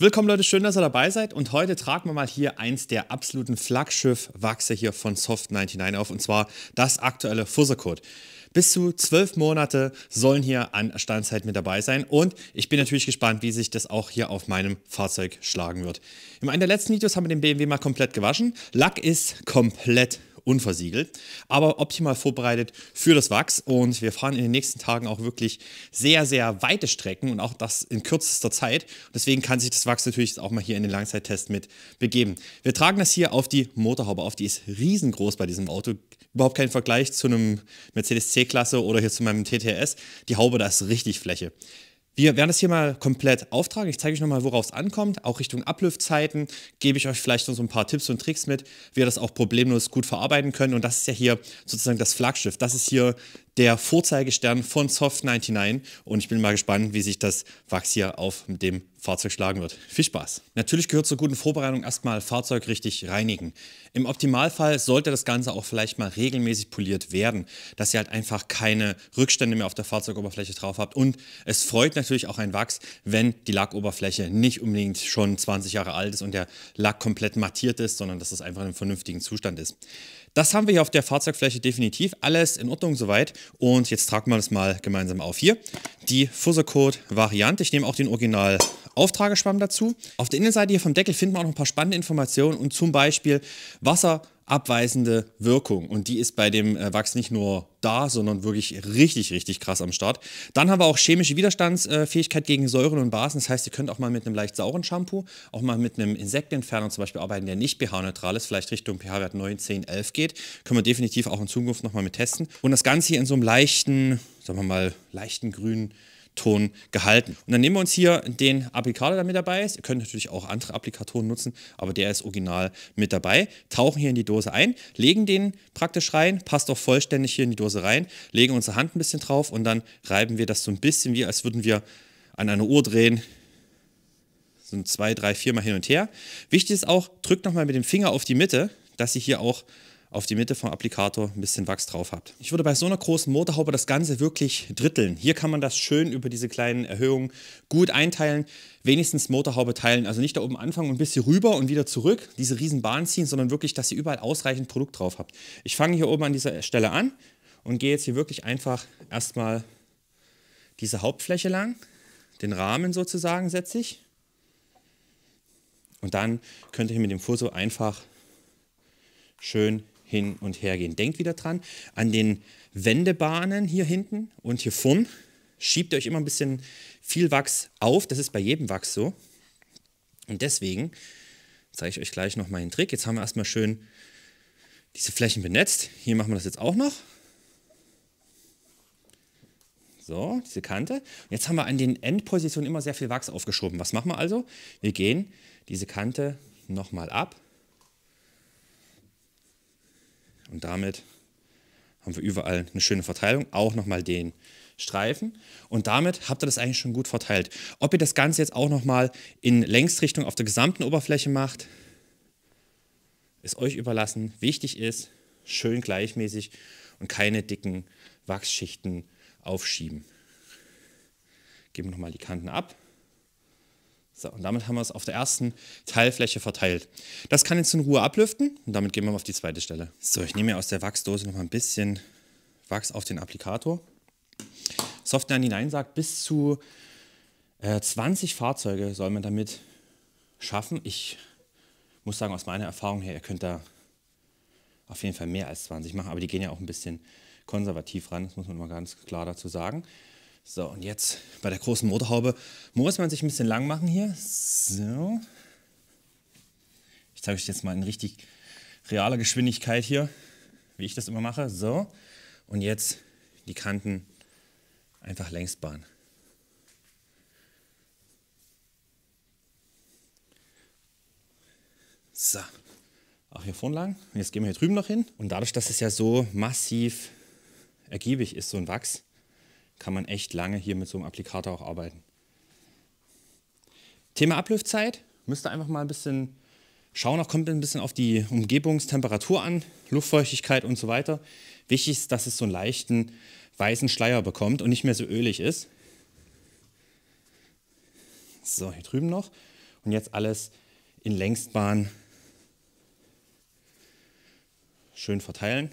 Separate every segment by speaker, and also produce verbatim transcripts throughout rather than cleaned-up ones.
Speaker 1: Willkommen Leute, schön, dass ihr dabei seid und heute tragen wir mal hier eins der absoluten Flaggschiff-Wachse hier von Soft neunundneunzig auf und zwar das aktuelle Fuzzer-Coat. Bis zu zwölf Monate sollen hier an Standzeit mit dabei sein und ich bin natürlich gespannt, wie sich das auch hier auf meinem Fahrzeug schlagen wird. In einem der letzten Videos haben wir den B M W mal komplett gewaschen. Lack ist komplett unversiegelt, aber optimal vorbereitet für das Wachs und wir fahren in den nächsten Tagen auch wirklich sehr, sehr weite Strecken und auch das in kürzester Zeit. Deswegen kann sich das Wachs natürlich auch mal hier in den Langzeittest mit begeben. Wir tragen das hier auf die Motorhaube auf, die ist riesengroß bei diesem Auto. Überhaupt kein Vergleich zu einem Mercedes C-Klasse oder hier zu meinem T T S. Die Haube, da ist richtig Fläche. Wir werden das hier mal komplett auftragen. Ich zeige euch nochmal, worauf es ankommt. Auch Richtung Ablüftzeiten gebe ich euch vielleicht noch so ein paar Tipps und Tricks mit, wie ihr das auch problemlos gut verarbeiten könnt. Und das ist ja hier sozusagen das Flaggschiff. Das ist hier der Vorzeigestern von Soft neunundneunzig. Und ich bin mal gespannt, wie sich das Wachs hier auf dem Fahrzeug schlagen wird. Viel Spaß! Natürlich gehört zur guten Vorbereitung erstmal Fahrzeug richtig reinigen. Im Optimalfall sollte das Ganze auch vielleicht mal regelmäßig poliert werden, dass ihr halt einfach keine Rückstände mehr auf der Fahrzeugoberfläche drauf habt. Und es freut natürlich auch ein Wachs, wenn die Lackoberfläche nicht unbedingt schon zwanzig Jahre alt ist und der Lack komplett mattiert ist, sondern dass es einfach in einem vernünftigen Zustand ist. Das haben wir hier auf der Fahrzeugfläche definitiv. Alles in Ordnung soweit. Und jetzt tragen wir das mal gemeinsam auf. Hier die Fuzzer-Coat-Variante. Ich nehme auch den Original Auftrageschwamm dazu. Auf der Innenseite hier vom Deckel finden wir auch noch ein paar spannende Informationen und zum Beispiel wasserabweisende Wirkung. Und die ist bei dem Wachs nicht nur da, sondern wirklich richtig, richtig krass am Start. Dann haben wir auch chemische Widerstandsfähigkeit gegen Säuren und Basen. Das heißt, ihr könnt auch mal mit einem leicht sauren Shampoo, auch mal mit einem Insektenentferner zum Beispiel arbeiten, der nicht pH-neutral ist, vielleicht Richtung pH-Wert neun, zehn, elf geht. Können wir definitiv auch in Zukunft nochmal mit testen. Und das Ganze hier in so einem leichten, sagen wir mal, leichten grünen Ton gehalten. Und dann nehmen wir uns hier den Applikator, der mit dabei ist. Ihr könnt natürlich auch andere Applikatoren nutzen, aber der ist original mit dabei. Tauchen hier in die Dose ein, legen den praktisch rein, passt auch vollständig hier in die Dose rein, legen unsere Hand ein bisschen drauf und dann reiben wir das so ein bisschen wie, als würden wir an einer Uhr drehen. So zwei, drei, vier Mal hin und her. Wichtig ist auch, drückt nochmal mit dem Finger auf die Mitte, dass ihr hier auch auf die Mitte vom Applikator ein bisschen Wachs drauf habt. Ich würde bei so einer großen Motorhaube das Ganze wirklich dritteln. Hier kann man das schön über diese kleinen Erhöhungen gut einteilen. Wenigstens Motorhaube teilen, also nicht da oben anfangen und ein bisschen rüber und wieder zurück, diese riesen Bahn ziehen, sondern wirklich, dass ihr überall ausreichend Produkt drauf habt. Ich fange hier oben an dieser Stelle an und gehe jetzt hier wirklich einfach erstmal diese Hauptfläche lang, den Rahmen sozusagen setze ich. Und dann könnt ihr hier mit dem Fuzzer einfach schön hin und her gehen. Denkt wieder dran, an den Wendebahnen hier hinten und hier vorn schiebt ihr euch immer ein bisschen viel Wachs auf. Das ist bei jedem Wachs so. Und deswegen zeige ich euch gleich noch meinen Trick. Jetzt haben wir erstmal schön diese Flächen benetzt. Hier machen wir das jetzt auch noch. So, diese Kante. Und jetzt haben wir an den Endpositionen immer sehr viel Wachs aufgeschoben. Was machen wir also? Wir gehen diese Kante nochmal ab. Und damit haben wir überall eine schöne Verteilung, auch nochmal den Streifen. Und damit habt ihr das eigentlich schon gut verteilt. Ob ihr das Ganze jetzt auch nochmal in Längsrichtung auf der gesamten Oberfläche macht, ist euch überlassen. Wichtig ist, schön gleichmäßig und keine dicken Wachsschichten aufschieben. Geben wir nochmal die Kanten ab. So, und damit haben wir es auf der ersten Teilfläche verteilt. Das kann jetzt in Ruhe ablüften und damit gehen wir mal auf die zweite Stelle. So, ich nehme mir aus der Wachsdose noch mal ein bisschen Wachs auf den Applikator. Soft neunundneunzig sagt, bis zu äh, zwanzig Fahrzeuge soll man damit schaffen. Ich muss sagen, aus meiner Erfahrung her, ihr könnt da auf jeden Fall mehr als zwanzig machen, aber die gehen ja auch ein bisschen konservativ ran, das muss man mal ganz klar dazu sagen. So, und jetzt bei der großen Motorhaube muss man sich ein bisschen lang machen hier. So. Ich zeige euch jetzt mal in richtig realer Geschwindigkeit hier, wie ich das immer mache. So. Und jetzt die Kanten einfach Längsbahn. So. Auch hier vorne lang. Und jetzt gehen wir hier drüben noch hin. Und dadurch, dass es ja so massiv ergiebig ist, so ein Wachs, kann man echt lange hier mit so einem Applikator auch arbeiten. Thema Ablüftzeit, müsst ihr einfach mal ein bisschen schauen, auch kommt ein bisschen auf die Umgebungstemperatur an, Luftfeuchtigkeit und so weiter. Wichtig ist, dass es so einen leichten weißen Schleier bekommt und nicht mehr so ölig ist. So, hier drüben noch. Und jetzt alles in Längsbahn schön verteilen.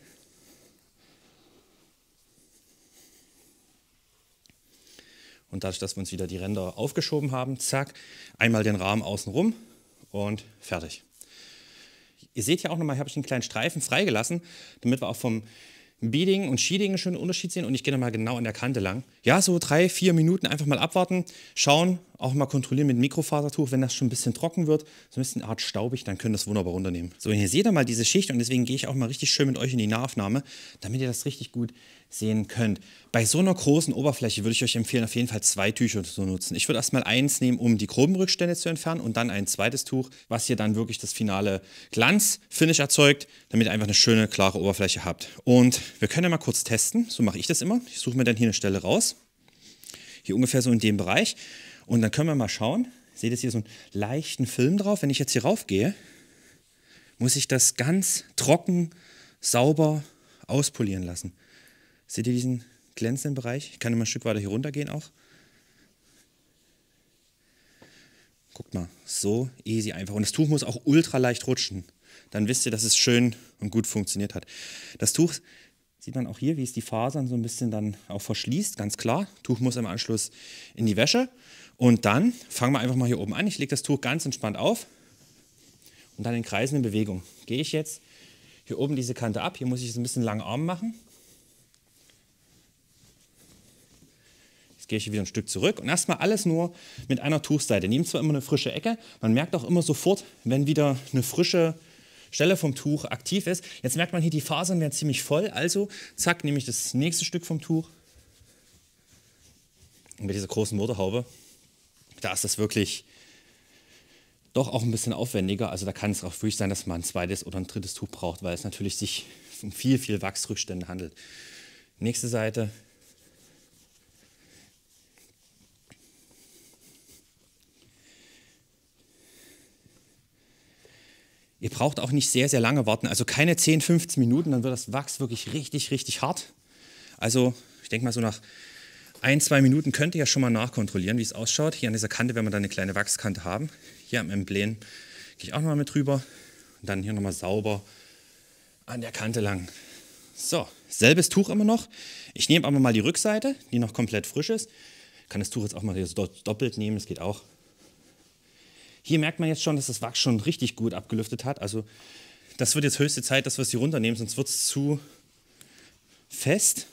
Speaker 1: Und dadurch, dass wir uns wieder die Ränder aufgeschoben haben, zack, einmal den Rahmen außen rum und fertig. Ihr seht ja auch nochmal, ich habe einen kleinen Streifen freigelassen, damit wir auch vom Beading und Sheading einen schönen Unterschied sehen. Und ich gehe nochmal genau an der Kante lang. Ja, so drei, vier Minuten einfach mal abwarten, schauen, auch mal kontrollieren mit dem Mikrofasertuch. Wenn das schon ein bisschen trocken wird, so ein bisschen Art staubig, dann könnt ihr das wunderbar runternehmen. So, und hier seht ihr mal diese Schicht und deswegen gehe ich auch mal richtig schön mit euch in die Nahaufnahme, damit ihr das richtig gut sehen könnt. Bei so einer großen Oberfläche würde ich euch empfehlen, auf jeden Fall zwei Tücher zu nutzen. Ich würde erstmal eins nehmen, um die groben Rückstände zu entfernen und dann ein zweites Tuch, was hier dann wirklich das finale Glanz-Finish erzeugt, damit ihr einfach eine schöne, klare Oberfläche habt. Und wir können ja mal kurz testen, so mache ich das immer. Ich suche mir dann hier eine Stelle raus, hier ungefähr so in dem Bereich und dann können wir mal schauen. Seht ihr hier so einen leichten Film drauf? Wenn ich jetzt hier rauf gehe, muss ich das ganz trocken, sauber auspolieren lassen. Seht ihr diesen glänzenden Bereich? Ich kann mal ein Stück weiter hier runter gehen auch. Guckt mal, so easy einfach. Und das Tuch muss auch ultra leicht rutschen. Dann wisst ihr, dass es schön und gut funktioniert hat. Das Tuch sieht man auch hier, wie es die Fasern so ein bisschen dann auch verschließt, ganz klar. Tuch muss im Anschluss in die Wäsche. Und dann fangen wir einfach mal hier oben an. Ich lege das Tuch ganz entspannt auf und dann in kreisende Bewegung. Gehe ich jetzt hier oben diese Kante ab. Hier muss ich so ein bisschen langen Arm machen. Jetzt gehe ich hier wieder ein Stück zurück und erstmal alles nur mit einer Tuchseite. Nehmt zwar immer eine frische Ecke, man merkt auch immer sofort, wenn wieder eine frische Stelle vom Tuch aktiv ist. Jetzt merkt man hier, die Fasern werden ziemlich voll, also zack, nehme ich das nächste Stück vom Tuch. Und mit dieser großen Motorhaube, da ist das wirklich doch auch ein bisschen aufwendiger. Also da kann es auch wirklich sein, dass man ein zweites oder ein drittes Tuch braucht, weil es natürlich sich um viel, viel Wachsrückstände handelt. Nächste Seite. Ihr braucht auch nicht sehr, sehr lange warten, also keine zehn, fünfzehn Minuten, dann wird das Wachs wirklich richtig, richtig hart. Also ich denke mal so nach ein, zwei Minuten könnt ihr ja schon mal nachkontrollieren, wie es ausschaut. Hier an dieser Kante werden wir dann eine kleine Wachskante haben. Hier am Emblem gehe ich auch noch mal mit drüber und dann hier nochmal sauber an der Kante lang. So, selbes Tuch immer noch. Ich nehme aber mal die Rückseite, die noch komplett frisch ist. Ich kann das Tuch jetzt auch mal doppelt nehmen, das geht auch. Hier merkt man jetzt schon, dass das Wachs schon richtig gut abgelüftet hat. Also das wird jetzt höchste Zeit, dass wir es hier runternehmen, sonst wird es zu fest.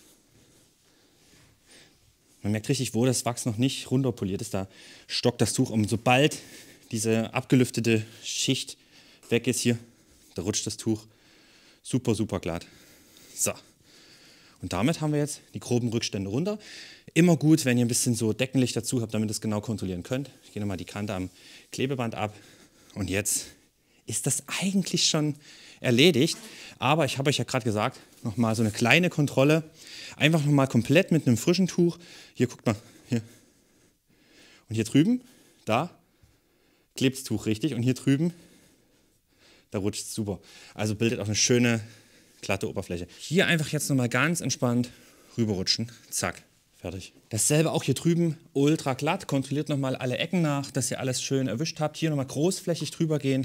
Speaker 1: Man merkt richtig, wo das Wachs noch nicht runterpoliert ist. Da stockt das Tuch. Und sobald diese abgelüftete Schicht weg ist hier, da rutscht das Tuch super, super glatt. So. Und damit haben wir jetzt die groben Rückstände runter. Immer gut, wenn ihr ein bisschen so Deckenlicht dazu habt, damit ihr es genau kontrollieren könnt. Ich gehe nochmal die Kante am Klebeband ab. Und jetzt ist das eigentlich schon erledigt. Aber ich habe euch ja gerade gesagt, nochmal so eine kleine Kontrolle. Einfach nochmal komplett mit einem frischen Tuch. Hier, guckt mal. Hier. Und hier drüben, da klebt das Tuch richtig. Und hier drüben, da rutscht es super. Also bildet auch eine schöne, glatte Oberfläche. Hier einfach jetzt nochmal ganz entspannt rüberrutschen. Zack. Fertig. Dasselbe auch hier drüben, ultra glatt. Kontrolliert nochmal alle Ecken nach, dass ihr alles schön erwischt habt. Hier nochmal großflächig drüber gehen.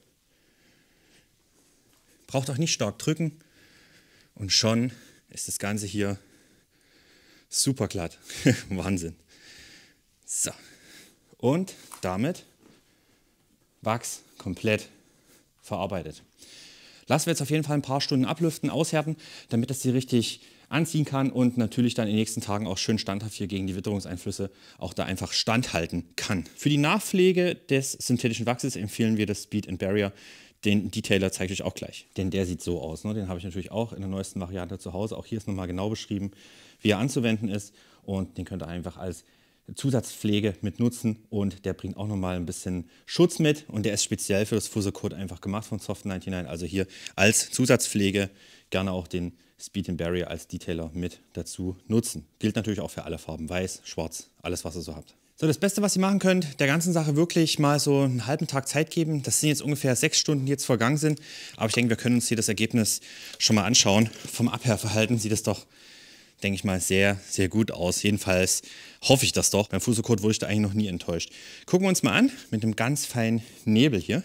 Speaker 1: Braucht auch nicht stark drücken. Und schon ist das Ganze hier super glatt. Wahnsinn. So. Und damit Wachs komplett verarbeitet. Lassen wir jetzt auf jeden Fall ein paar Stunden ablüften, aushärten, damit das hier richtig anziehen kann und natürlich dann in den nächsten Tagen auch schön standhaft hier gegen die Witterungseinflüsse auch da einfach standhalten kann. Für die Nachpflege des synthetischen Wachses empfehlen wir das Speed and Barrier. Den Detailer zeige ich euch auch gleich. Denn der sieht so aus. Ne? Den habe ich natürlich auch in der neuesten Variante zu Hause. Auch hier ist nochmal genau beschrieben, wie er anzuwenden ist. Und den könnt ihr einfach als Zusatzpflege mit nutzen. Und der bringt auch nochmal ein bisschen Schutz mit. Und der ist speziell für das Fusercoat einfach gemacht von Soft neunundneunzig. Also hier als Zusatzpflege gerne auch den Speed and Barrier als Detailer mit dazu nutzen. Gilt natürlich auch für alle Farben. Weiß, schwarz, alles was ihr so habt. So, das Beste, was ihr machen könnt, der ganzen Sache wirklich mal so einen halben Tag Zeit geben. Das sind jetzt ungefähr sechs Stunden, die jetzt vergangen sind. Aber ich denke, wir können uns hier das Ergebnis schon mal anschauen. Vom Abhärverhalten sieht es doch denke ich mal, sehr, sehr gut aus. Jedenfalls hoffe ich das doch. Beim Fuso-Code wurde ich da eigentlich noch nie enttäuscht. Gucken wir uns mal an mit einem ganz feinen Nebel hier.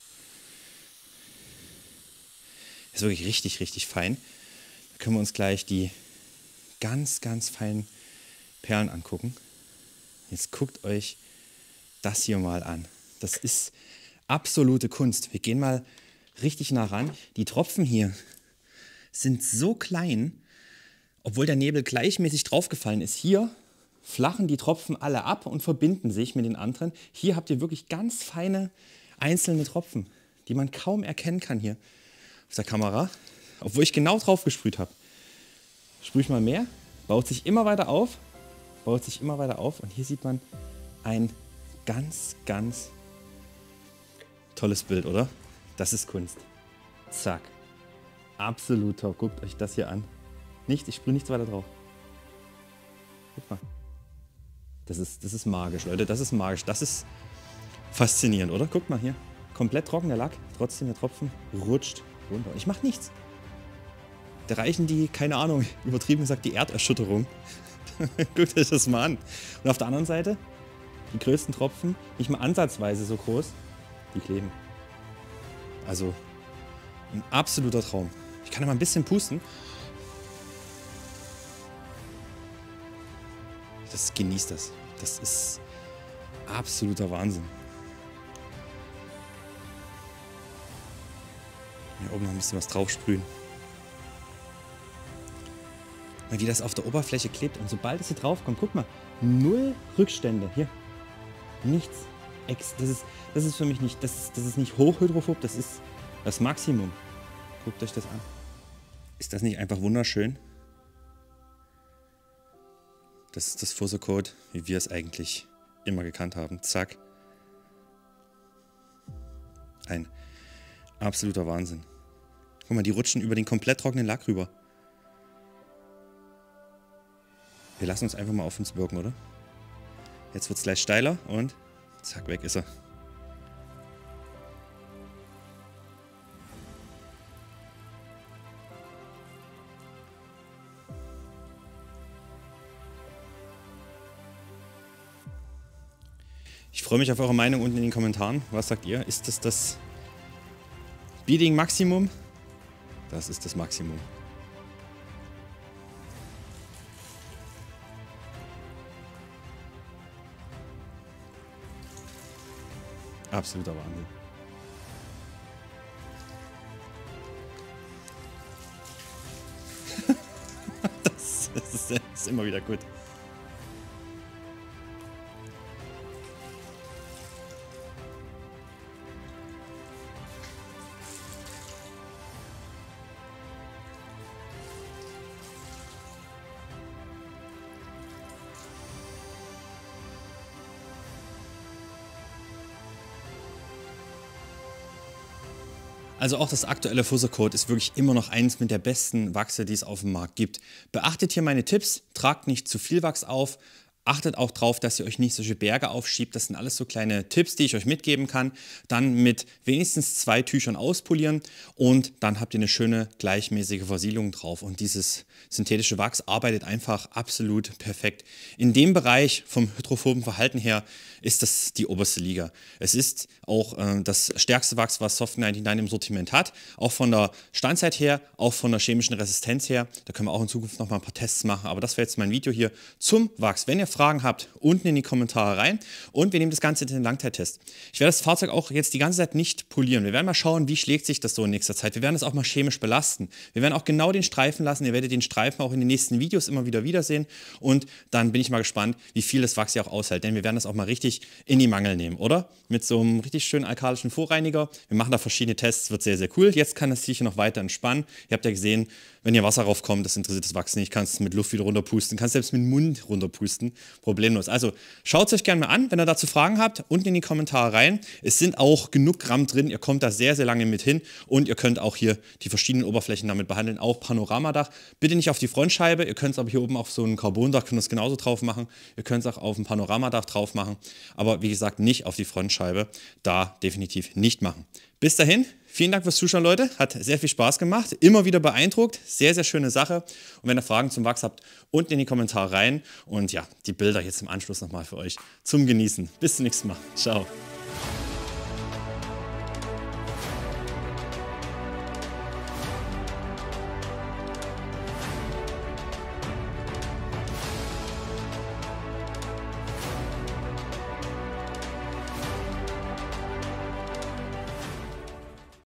Speaker 1: Ist wirklich richtig, richtig fein. Da können wir uns gleich die ganz, ganz feinen Perlen angucken. Jetzt guckt euch das hier mal an. Das ist absolute Kunst. Wir gehen mal richtig nah ran. Die Tropfen hier sind so klein, obwohl der Nebel gleichmäßig draufgefallen ist. Hier flachen die Tropfen alle ab und verbinden sich mit den anderen. Hier habt ihr wirklich ganz feine einzelne Tropfen, die man kaum erkennen kann hier auf der Kamera. Obwohl ich genau drauf gesprüht habe. Sprühe ich mal mehr, baut sich immer weiter auf, baut sich immer weiter auf. Und hier sieht man ein ganz, ganz tolles Bild, oder? Das ist Kunst. Zack. Absolut top. Guckt euch das hier an. Nichts, ich sprühe nichts weiter drauf. Guck mal. Das ist, das ist magisch, Leute. Das ist magisch. Das ist faszinierend, oder? Guckt mal hier. Komplett trocken der Lack. Trotzdem der Tropfen rutscht runter. Ich mache nichts. Da reichen die, keine Ahnung, übertrieben gesagt, die Erderschütterung. Guckt euch das mal an. Und auf der anderen Seite, die größten Tropfen, nicht mal ansatzweise so groß, die kleben. Also, ein absoluter Traum. Ich kann ja mal ein bisschen pusten. Das genießt das. Das ist absoluter Wahnsinn. Hier oben noch ein bisschen was drauf sprühen. Wie das auf der Oberfläche klebt. Und sobald es hier drauf kommt, guck mal, null Rückstände. Hier. Nichts. Das ist, das ist für mich nicht, das ist, das ist nicht hochhydrophob, das ist das Maximum. Guckt euch das an. Ist das nicht einfach wunderschön? Das ist das Fuso-Code, wie wir es eigentlich immer gekannt haben. Zack. Ein absoluter Wahnsinn. Guck mal, die rutschen über den komplett trockenen Lack rüber. Wir lassen uns einfach mal auf uns wirken, oder? Jetzt wird es gleich steiler und zack, weg ist er. Ich freue mich auf eure Meinung unten in den Kommentaren. Was sagt ihr? Ist das das Beading Maximum? Das ist das Maximum. Absoluter Wahnsinn. das, das, ist, das ist immer wieder gut. Also auch das aktuelle Fuso-Code ist wirklich immer noch eins mit der besten Wachse, die es auf dem Markt gibt. Beachtet hier meine Tipps, tragt nicht zu viel Wachs auf. Achtet auch darauf, dass ihr euch nicht solche Berge aufschiebt. Das sind alles so kleine Tipps, die ich euch mitgeben kann. Dann mit wenigstens zwei Tüchern auspolieren und dann habt ihr eine schöne gleichmäßige Versiegelung drauf. Und dieses synthetische Wachs arbeitet einfach absolut perfekt. In dem Bereich vom hydrophoben Verhalten her ist das die oberste Liga. Es ist auch äh, das stärkste Wachs, was Soft neunundneunzig im Sortiment hat. Auch von der Standzeit her, auch von der chemischen Resistenz her. Da können wir auch in Zukunft noch mal ein paar Tests machen. Aber das wäre jetzt mein Video hier zum Wachs. Wenn ihr Fragen habt, unten in die Kommentare rein und wir nehmen das Ganze in den Langzeittest. Ich werde das Fahrzeug auch jetzt die ganze Zeit nicht polieren. Wir werden mal schauen, wie schlägt sich das so in nächster Zeit. Wir werden es auch mal chemisch belasten. Wir werden auch genau den Streifen lassen. Ihr werdet den Streifen auch in den nächsten Videos immer wieder wiedersehen und dann bin ich mal gespannt, wie viel das Wachs hier auch aushält, denn wir werden das auch mal richtig in die Mangel nehmen, oder? Mit so einem richtig schönen alkalischen Vorreiniger. Wir machen da verschiedene Tests, wird sehr, sehr cool. Jetzt kann es sich hier noch weiter entspannen. Ihr habt ja gesehen, wenn hier Wasser raufkommt, das interessiert das Wachs nicht. Kannst es mit Luft wieder runterpusten, kannst selbst mit dem Mund runterpusten. Problemlos. Also schaut es euch gerne mal an, wenn ihr dazu Fragen habt, unten in die Kommentare rein. Es sind auch genug Gramm drin, ihr kommt da sehr, sehr lange mit hin und ihr könnt auch hier die verschiedenen Oberflächen damit behandeln, auch Panoramadach. Bitte nicht auf die Frontscheibe, ihr könnt es aber hier oben auf so ein Carbondach, könnt ihr es genauso drauf machen. Ihr könnt es auch auf ein Panoramadach drauf machen. aber wie gesagt nicht auf die Frontscheibe, da definitiv nicht machen. Bis dahin, vielen Dank fürs Zuschauen, Leute, hat sehr viel Spaß gemacht, immer wieder beeindruckt, sehr, sehr schöne Sache und wenn ihr Fragen zum Wachs habt, unten in die Kommentare rein und ja, die Bilder jetzt im Anschluss nochmal für euch zum Genießen. Bis zum nächsten Mal, ciao.